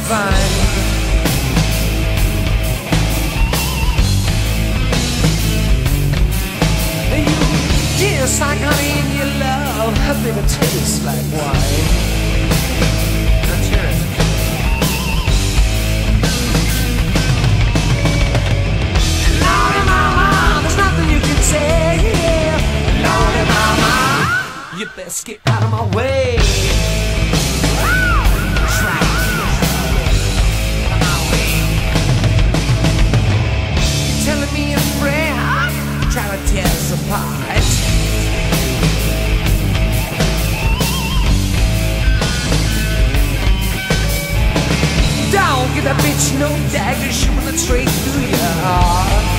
fine. You kiss like honey and your love, baby, tastes like wine. Let's hear it. Lordy mama, there's nothing you can say. Lordy mama, you best get out of my way. Telling me a friend, trying to tear us apart. Don't give that bitch no dagger, shooting it straight through your heart.